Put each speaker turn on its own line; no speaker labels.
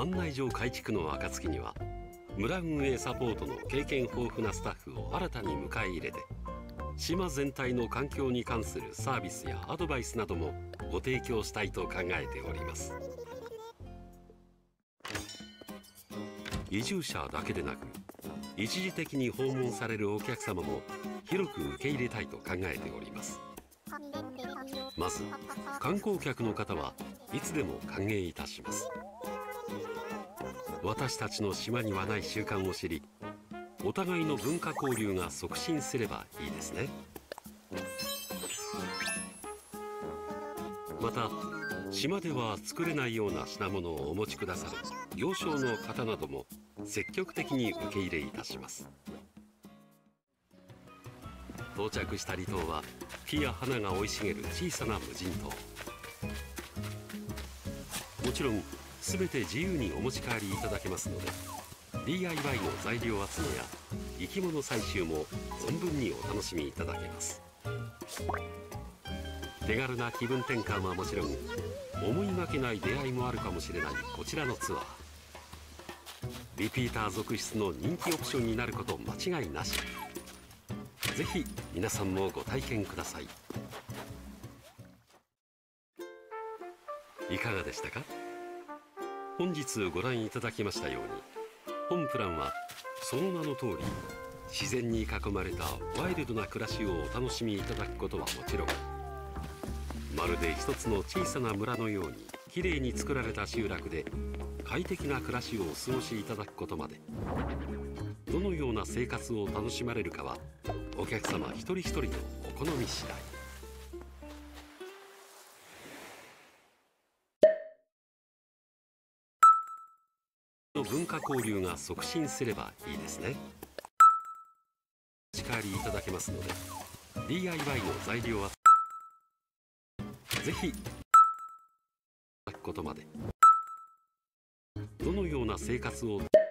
案内所改築の暁には村運営サポートの経験豊富なスタッフを新たに迎え入れて、島全体の環境に関するサービスやアドバイスなどもご提供したいと考えております。移住者だけでなく、一時的に訪問されるお客様も広く受け入れたいと考えております。まず観光客の方はいつでも歓迎いたします。私たちの島にはない習慣を知り、お互いの文化交流が促進すればいいですね。また島では作れないような品物をお持ちくださる行商の方なども積極的に受け入れいたします。到着した離島は木や花が生い茂る小さな無人島。もちろん全て自由にお持ち帰りいただけますので、 DIY の材料集めや生き物採集も存分にお楽しみいただけます。手軽な気分転換はもちろん、思いがけない出会いもあるかもしれないこちらのツアー、リピーター続出の人気オプションになること間違いなし。ぜひ皆さんもご体験ください。いかがでしたか？本日ご覧いただきましたように、本プランはその名の通り自然に囲まれたワイルドな暮らしをお楽しみいただくことはもちろん、まるで一つの小さな村のようにきれいに作られた集落で快適な暮らしをお過ごしいただくことまで、どのような生活を楽しまれるかはお客様一人一人のお好み次第。文化交流が促進すればいいですね。お持ち帰りいただけますので、 DIY の材料はぜひいただくことまで、どのような生活を